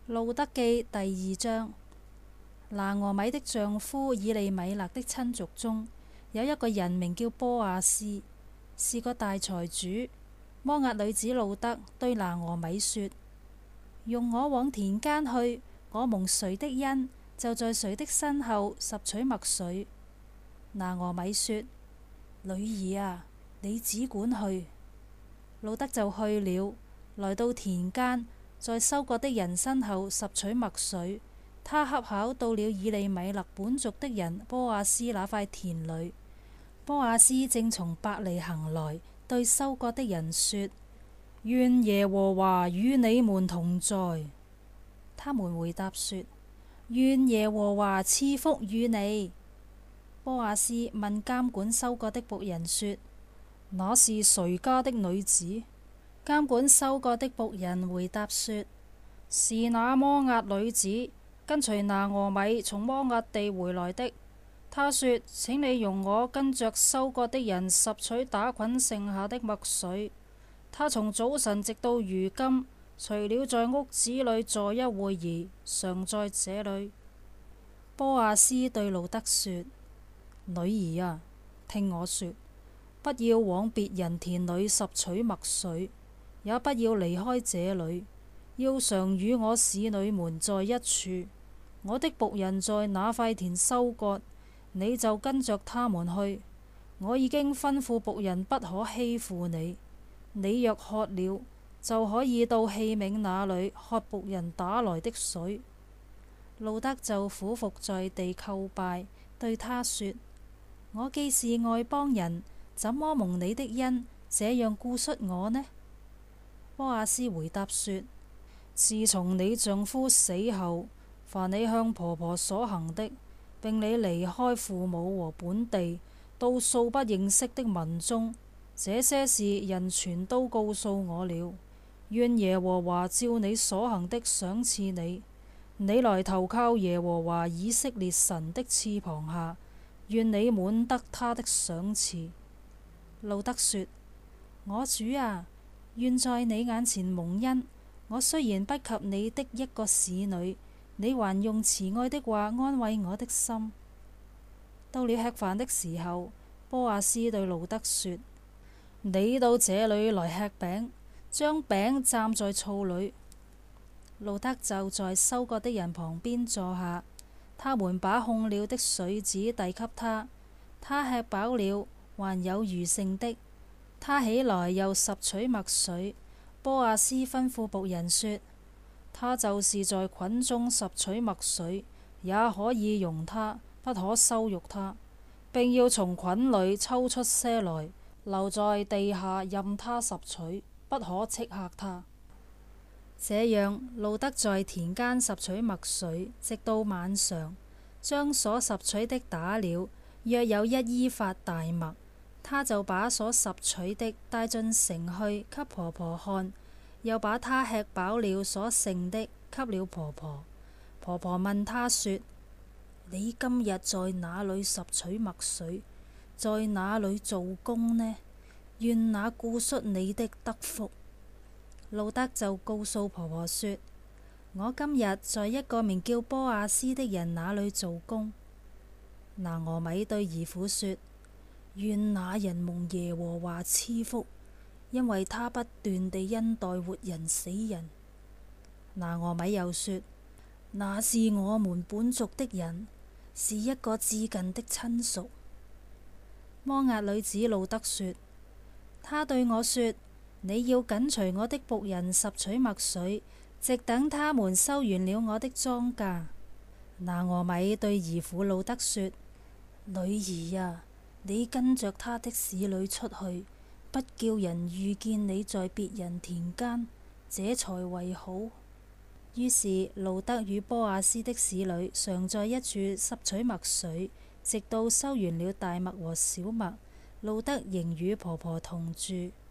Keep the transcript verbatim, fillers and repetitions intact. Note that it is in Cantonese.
路得記第二章。拿俄米的丈夫以利米勒的親族中，有一個人名叫波阿斯，是個大財主。摩押女子路得對拿俄米說：容我往田間去，我蒙誰的恩，就在誰的身後拾取麥穗。拿俄米說：女兒啊，你只管去。路得就去了，來到田間，在收割的人身後拾取麥穗。他恰巧到了以利米勒本族的人波阿斯那塊田裏。波阿斯正從伯利恆來，對收割的人說：願耶和華與你們同在。他們回答說：願耶和華賜福與你。波阿斯問監管收割的僕人說：那是誰家的女子？監管收割的僕人回答說：是那摩押女子，跟隨拿俄米從摩押地回來的。他說：請你容我跟着收割的人拾取打捆剩下的麥穗。他從早晨直到如今，除了在屋子裏坐一會兒，常在這裏。波阿斯對路得說：女兒啊，聽我說，不要往別人田裏拾取麥穗，也不要離開這裏，要常與我使女們在一處。我的僕人在那塊田收割，你就跟着他們去。我已經吩咐僕人不可欺負你。你若渴了，就可以到器皿那裏喝僕人打來的水。路得就俯伏在地叩拜，對他說：我既是外邦人，怎麼蒙你的恩，這樣顧恤我呢？波阿斯回答說：自從你丈夫死後，凡你向婆婆所行的，並你離開父母和本地，到素不認識的民中，這些事人全都告訴我了。願耶和華照你所行的賞賜你，你來投靠耶和華以色列神的翅膀下，願你滿得他的賞賜。路得說：我主啊，願在你眼前蒙恩。我雖然不及你的一個使女，你還用慈愛的話安慰我的心。到了吃飯的時候，波阿斯對路得說：你到這裏來吃餅，將餅蘸在醋裏。路得就在收割的人旁邊坐下，他們把控了的穗子遞給他，他吃飽了，還有餘剩的。他起來又拾取麥穗。波阿斯吩咐僕人說：他就是在捆中拾取麥穗，也可以容他，不可羞辱他，並要從捆裏抽出些來，留在地下任他拾取，不可斥嚇他。這樣，路得在田間拾取麥穗，直到晚上，將所拾取的打了，約有一伊法大麥。他就把所拾取的帶進城去，給婆婆看，又把他吃飽了所剩的給了婆婆。婆婆問他說：你今日在哪裏拾取麥穗，在哪裏做工呢？願那顧恤你的得福。路得就告訴婆婆說：我今日在一個名叫波阿斯的人那裏做工。拿俄米對兒婦說：願那人蒙耶和華賜福，因為他不斷地恩待活人死人。拿俄米又說：那是我們本族的人，是一個至近的親屬。摩押女子路得說：他對我說，你要緊隨我的僕人拾取麥穗，直等他們收完了我的莊稼。拿俄米對兒婦路得說：女兒啊，你跟着他的使女出去，不叫人遇見你在別人田間，這才為好。於是路得與波阿斯的使女常在一處拾取麥穗，直到收完了大麥和小麥。路得仍與婆婆同住。